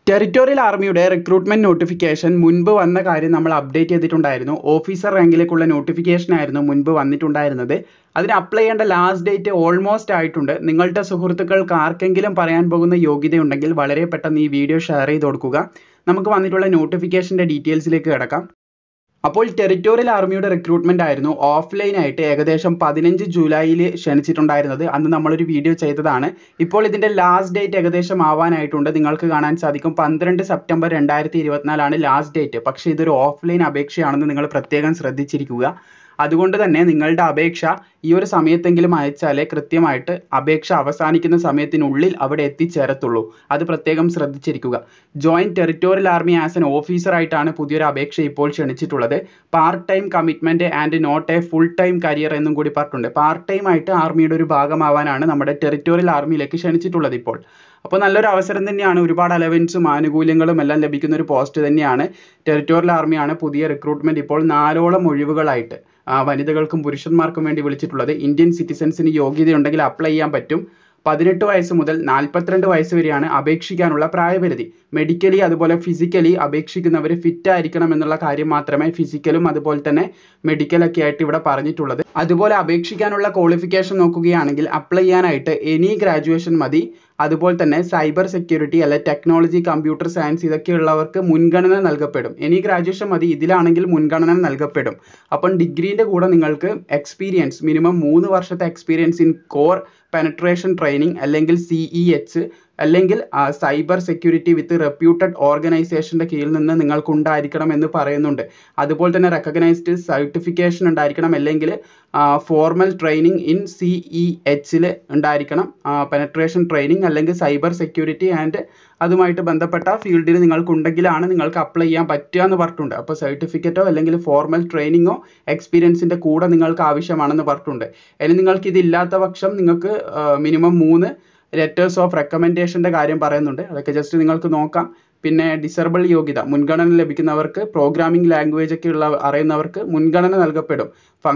Territorial ആർമിയുടെ recruitment notification മുൻപ് വന്ന കാര്യം നമ്മൾ അപ്ഡേറ്റ് ചെയ്തിട്ടുണ്ടായിരുന്നു. ഓഫീസർ റാങ്കിലേക്കുള്ള നോട്ടിഫിക്കേഷൻ ആയിരുന്നു മുൻപ് വന്നിട്ടുണ്ടായിരുന്നത്. അതിന് അപ്ലൈ ചെയ്യേണ്ട ലാസ്റ്റ് ഡേറ്റ് ഓൾമോസ്റ്റ് ആയിട്ടുണ്ട്. നിങ്ങളുടെ സുഹൃത്തുക്കൾക്ക് ആർക്കെങ്കിലും പറയാൻ പോകുന്ന യോഗ്യതയുണ്ടെങ്കിൽ വളരെ പെട്ടെന്ന് ഈ വീഡിയോ ഷെയർ ചെയ്ത് കൊടുക്കുക. നമുക്ക് വന്നിട്ടുള്ള നോട്ടിഫിക്കേഷൻ്റെ ഡീറ്റെയിൽസിലേക്ക് കിടക്കാം. അപ്പോൾ ടെറിട്ടോറിയൽ ആർമിയുടെ റിക്രൂട്ട്മെന്റ് ആയിരുന്നു ഓഫ്ലൈൻ ആയിട്ട് ഏകദേശം 15 ജൂലൈയിൽ ക്ഷണിച്ചിട്ടുണ്ടായിരുന്നത്. അന്ന് നമ്മളൊരു വീഡിയോ ചെയ്തതാണ്. ഇപ്പോൾ ഇതിൻ്റെ ലാസ്റ്റ് ഡേറ്റ് ഏകദേശം ആവാനായിട്ടുണ്ട്. നിങ്ങൾക്ക് കാണാൻ സാധിക്കും 12 സെപ്റ്റംബർ 2024 ലാസ്റ്റ് ഡേറ്റ്. പക്ഷേ ഇതൊരു ഓഫ്ലൈൻ അപേക്ഷയാണെന്ന് നിങ്ങൾ പ്രത്യേകം ശ്രദ്ധിച്ചിരിക്കുക. അതുകൊണ്ട് തന്നെ നിങ്ങളുടെ അപേക്ഷ ഈ ഒരു സമയത്തെങ്കിലും അയച്ചാലേ കൃത്യമായിട്ട് അപേക്ഷ അവസാനിക്കുന്ന സമയത്തിനുള്ളിൽ അവിടെ എത്തിച്ചേരത്തുള്ളൂ. അത് പ്രത്യേകം ശ്രദ്ധിച്ചിരിക്കുക. Join territorial army as an officer ആയിട്ടാണ് പുതിയൊരു അപേക്ഷ ഇപ്പോൾ ക്ഷണിച്ചിട്ടുള്ളത്. Part time commitment and not a full time career എന്നും കൂടി പറഞ്ഞിട്ടുണ്ട്. പാർട്ട് ടൈം ആയിട്ട് ആർമിയുടെ ഒരു ഭാഗമാവാനാണ് നമ്മുടെ ടെറിട്ടോറിയൽ ആർമിയിലേക്ക് ക്ഷണിച്ചിട്ടുള്ളത് ഇപ്പോൾ. അപ്പോൾ നല്ലൊരു അവസരം തന്നെയാണ്. ഒരുപാട് അലവൻസും ആനുകൂല്യങ്ങളും എല്ലാം ലഭിക്കുന്ന ഒരു പോസ്റ്റ് തന്നെയാണ്. ടെറിട്ടോറിയൽ ആർമിയാണ് പുതിയ റിക്രൂട്ട്മെന്റ് ഇപ്പോൾ 4ഓളം ഒഴിവുകളായിട്ട് വനിതകൾക്കും പുരുഷന്മാർക്കും വേണ്ടി വിളിച്ചിട്ടുള്ളത്. ഇന്ത്യൻ സിറ്റിസൺസിന് യോഗ്യതയുണ്ടെങ്കിൽ അപ്ലൈ ചെയ്യാൻ പറ്റും. 18 വയസ്സ് മുതൽ 42 വയസ്സ് വരെയാണ് അപേക്ഷിക്കാനുള്ള പ്രായപരിധി. മെഡിക്കലി അതുപോലെ ഫിസിക്കലി അപേക്ഷിക്കുന്നവർ ഫിറ്റ് ആയിരിക്കണം എന്നുള്ള കാര്യം മാത്രമേ ഫിസിക്കലും അതുപോലെ തന്നെ മെഡിക്കലൊക്കെ ആയിട്ട് ഇവിടെ പറഞ്ഞിട്ടുള്ളത്. അതുപോലെ അപേക്ഷിക്കാനുള്ള ക്വാളിഫിക്കേഷൻ നോക്കുകയാണെങ്കിൽ അപ്ലൈ ചെയ്യാനായിട്ട് എനി ഗ്രാജുവേഷൻ മതി. അതുപോലെ തന്നെ സൈബർ സെക്യൂരിറ്റി അല്ലെ ടെക്നോളജി, കമ്പ്യൂട്ടർ സയൻസ് ഇതൊക്കെയുള്ളവർക്ക് മുൻഗണന നൽകപ്പെടും. എനി ഗ്രാജുവേഷൻ മതി, ഇതിലാണെങ്കിൽ മുൻഗണന നൽകപ്പെടും. അപ്പം ഡിഗ്രീൻ്റെ കൂടെ നിങ്ങൾക്ക് എക്സ്പീരിയൻസ് മിനിമം 3 വർഷത്തെ experience in core penetration training അല്ലെങ്കിൽ CEH അല്ലെങ്കിൽ സൈബർ സെക്യൂരിറ്റി വിത്ത് റെപ്യൂട്ടഡ് ഓർഗനൈസേഷൻ്റെ കീഴിൽ നിന്ന് നിങ്ങൾക്ക് ഉണ്ടായിരിക്കണം എന്ന് പറയുന്നുണ്ട്. അതുപോലെ തന്നെ റെക്കഗ്നൈസ്ഡ് സർട്ടിഫിക്കേഷൻ ഉണ്ടായിരിക്കണം, അല്ലെങ്കിൽ ഫോർമൽ ട്രെയിനിങ് ഇൻ CEHൽ ഉണ്ടായിരിക്കണം. പെനട്രേഷൻ ട്രെയിനിങ് അല്ലെങ്കിൽ സൈബർ സെക്യൂരിറ്റി ആൻഡ് അതുമായിട്ട് ബന്ധപ്പെട്ട ഫീൽഡിൽ നിങ്ങൾക്കുണ്ടെങ്കിലാണ് നിങ്ങൾക്ക് അപ്ലൈ ചെയ്യാൻ പറ്റുക എന്ന് പറഞ്ഞിട്ടുണ്ട്. അപ്പോൾ സർട്ടിഫിക്കറ്റോ അല്ലെങ്കിൽ ഫോർമൽ ട്രെയിനിങ്ങോ എക്സ്പീരിയൻസിൻ്റെ കൂടെ നിങ്ങൾക്ക് ആവശ്യമാണെന്ന് പറഞ്ഞിട്ടുണ്ട്. ഇനി നിങ്ങൾക്ക് ഇതില്ലാത്ത പക്ഷം നിങ്ങൾക്ക് മിനിമം 3 ലെറ്റേഴ്സ് ഓഫ് റെക്കമെൻഡേഷൻ്റെ കാര്യം പറയുന്നുണ്ട്. അതൊക്കെ ജസ്റ്റ് നിങ്ങൾക്ക് നോക്കാം. പിന്നെ ഡിസേബിൾ യോഗ്യത, മുൻഗണന ലഭിക്കുന്നവർക്ക്, പ്രോഗ്രാമിംഗ് ലാംഗ്വേജ് ഒക്കെ അറിയുന്നവർക്ക് മുൻഗണന നൽകപ്പെടും.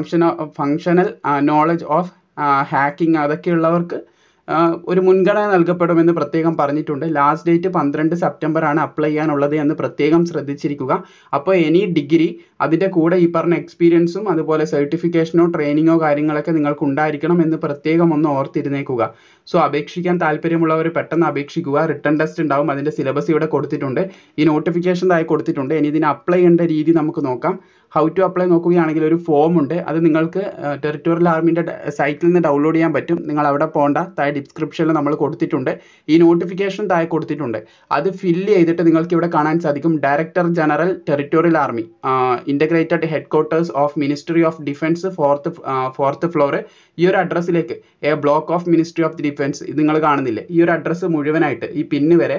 ഫങ്ഷണൽ നോളജ് ഓഫ് ഹാക്കിംഗ് അതൊക്കെയുള്ളവർക്ക് ഒരു മുൻഗണന നൽകപ്പെടുമെന്ന് പ്രത്യേകം പറഞ്ഞിട്ടുണ്ട്. ലാസ്റ്റ് ഡേറ്റ് 12 സെപ്റ്റംബർ ആണ് അപ്ലൈ ചെയ്യാനുള്ളത് എന്ന് പ്രത്യേകം ശ്രദ്ധിച്ചിരിക്കുക. അപ്പോൾ എനി ഡിഗ്രി അതിൻ്റെ കൂടെ ഈ പറഞ്ഞ എക്സ്പീരിയൻസും അതുപോലെ സർട്ടിഫിക്കേഷനോ ട്രെയിനിങ്ങോ കാര്യങ്ങളൊക്കെ നിങ്ങൾക്ക് ഉണ്ടായിരിക്കണം എന്ന് പ്രത്യേകം ഒന്ന് ഓർത്തിരുന്നേക്കുക. സോ അപേക്ഷിക്കാൻ താല്പര്യമുള്ളവർ പെട്ടെന്ന് അപേക്ഷിക്കുക. റിട്ടൺ ടെസ്റ്റ് ഉണ്ടാവും. അതിൻ്റെ സിലബസ് ഇവിടെ കൊടുത്തിട്ടുണ്ട്. ഈ നോട്ടിഫിക്കേഷൻ താഴെ കൊടുത്തിട്ടുണ്ട്. ഇനി ഇതിന് അപ്ലൈ ചെയ്യേണ്ട രീതി നമുക്ക് നോക്കാം. ഹൗ ടു അപ്ലൈ നോക്കുകയാണെങ്കിൽ ഒരു ഫോം ഉണ്ട്. അത് നിങ്ങൾക്ക് ടെറിട്ടോറിയൽ ആർമിൻ്റെ സൈറ്റിൽ നിന്ന് ഡൗൺലോഡ് ചെയ്യാൻ പറ്റും. നിങ്ങൾ അവിടെ പോകേണ്ട. താഴെ ഡിസ്ക്രിപ്ഷനിൽ നമ്മൾ കൊടുത്തിട്ടുണ്ട്. ഈ നോട്ടിഫിക്കേഷൻ താഴെ കൊടുത്തിട്ടുണ്ട്. അത് ഫില്ല് ചെയ്തിട്ട് നിങ്ങൾക്ക് ഇവിടെ കാണാൻ സാധിക്കും director general territorial army integrated headquarters of ministry of defence fourth floor. ഈ ഒരു അഡ്രസ്സിലേക്ക് block of ministry of the defence ഇത് നിങ്ങൾ കാണുന്നില്ലേ, ഈ ഒരു അഡ്രസ്സ് മുഴുവനായിട്ട് ഈ പിന്ന് വരെ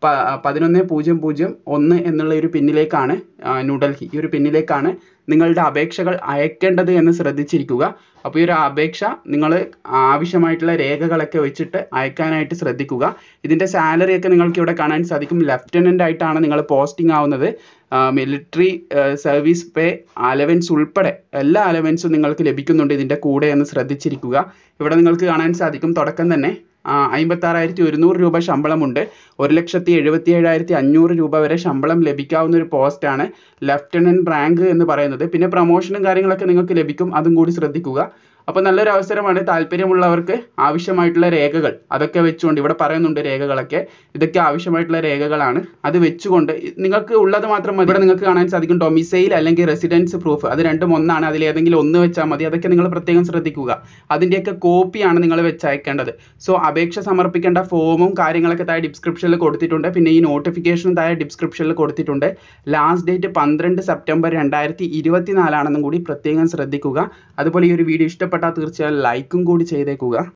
11,001 എന്നുള്ള ഒരു പിന്നിലേക്കാണ് ന്യൂഡൽഹി, ഈ ഒരു പിന്നിലേക്കാണ് നിങ്ങളുടെ അപേക്ഷകൾ അയക്കേണ്ടത് എന്ന് ശ്രദ്ധിച്ചിരിക്കുക. അപ്പോൾ ഈ ഒരു അപേക്ഷ നിങ്ങൾ ആവശ്യമായിട്ടുള്ള രേഖകളൊക്കെ വെച്ചിട്ട് അയക്കാനായിട്ട് ശ്രദ്ധിക്കുക. ഇതിൻ്റെ സാലറിയൊക്കെ നിങ്ങൾക്ക് ഇവിടെ കാണാൻ സാധിക്കും. ലെഫ്റ്റനൻ്റ് ആയിട്ടാണ് നിങ്ങൾ പോസ്റ്റിംഗ് ആവുന്നത്. മിലിറ്ററി സർവീസ് പേ അലവൻസ് ഉൾപ്പെടെ എല്ലാ അലവൻസും നിങ്ങൾക്ക് ലഭിക്കുന്നുണ്ട് ഇതിൻ്റെ കൂടെ എന്ന് ശ്രദ്ധിച്ചിരിക്കുക. ഇവിടെ നിങ്ങൾക്ക് കാണാൻ സാധിക്കും തുടക്കം തന്നെ 56,100 രൂപ ശമ്പളമുണ്ട്. 1,77,500 രൂപ വരെ ശമ്പളം ലഭിക്കാവുന്ന ഒരു പോസ്റ്റാണ് ലെഫ്റ്റനൻറ്റ് റാങ്ക് എന്ന് പറയുന്നത്. പിന്നെ പ്രൊമോഷനും കാര്യങ്ങളൊക്കെ നിങ്ങൾക്ക് ലഭിക്കും, അതും കൂടി ശ്രദ്ധിക്കുക. അപ്പോൾ നല്ലൊരു അവസരമാണ്. താല്പര്യമുള്ളവർക്ക് ആവശ്യമായിട്ടുള്ള രേഖകൾ അതൊക്കെ വെച്ചുകൊണ്ട് ഇവിടെ പറയുന്നുണ്ട് രേഖകളൊക്കെ. ഇതൊക്കെ ആവശ്യമായിട്ടുള്ള രേഖകളാണ്. അത് വെച്ചുകൊണ്ട് നിങ്ങൾക്ക് ഉള്ളത് മാത്രം മതി. ഇവിടെ നിങ്ങൾക്ക് കാണാൻ സാധിക്കും ഡൊമിസൈൽ അല്ലെങ്കിൽ റെസിഡൻസ് പ്രൂഫ്, അത് രണ്ടും ഒന്നാണ്. അതിലേതെങ്കിലും ഒന്ന് വെച്ചാൽ മതി. അതൊക്കെ നിങ്ങൾ പ്രത്യേകം ശ്രദ്ധിക്കുക. അതിൻ്റെയൊക്കെ കോപ്പിയാണ് നിങ്ങൾ വെച്ചയക്കേണ്ടത്. സോ അപേക്ഷ സമർപ്പിക്കേണ്ട ഫോമും കാര്യങ്ങളൊക്കെ താഴെ ഡിസ്ക്രിപ്ഷനിൽ കൊടുത്തിട്ടുണ്ട്. പിന്നെ ഈ നോട്ടിഫിക്കേഷനും താഴെ ഡിസ്ക്രിപ്ഷനിൽ കൊടുത്തിട്ടുണ്ട്. ലാസ്റ്റ് ഡേറ്റ് 12 സെപ്റ്റംബർ 2024 ആണെന്നും കൂടി പ്രത്യേകം ശ്രദ്ധിക്കുക. അതുപോലെ ഈ ഒരു വീഡിയോ ഇഷ്ടപ്പെട്ടാൽ തീർച്ചയായും ലൈക്കും കൂടി ചെയ്തേക്കുക.